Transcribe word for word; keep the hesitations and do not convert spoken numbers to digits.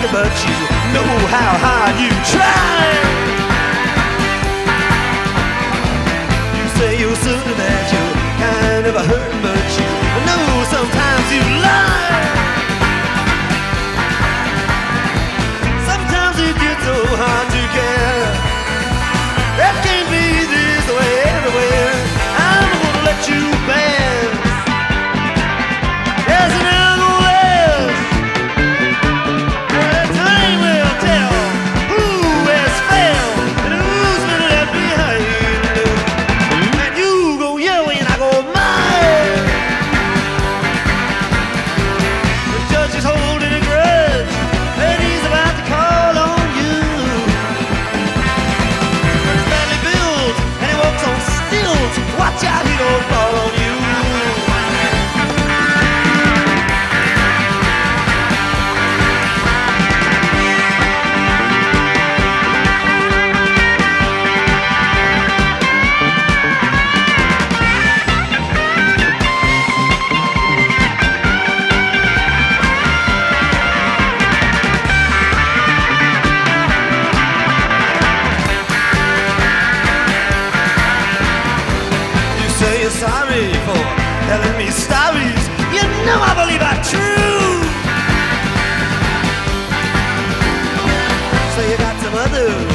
working, but you know how hard you try. You say you're certain that you're kind of a hurt, but you know sometimes you lie. Sometimes it gets so hard to care. It can't be this way everywhere. I'm gonna let you pass. Yes, and I'm gonna last. Well, time will tell who has failed and who's been left behind. And you go your way and I go mine. The judge is holding a grudge and he's about to call on you. But he's badly built and he walks on stilts. Watch out, he don't fall on you. Say you're sorry for telling me stories. You know I believe are true. So you got some other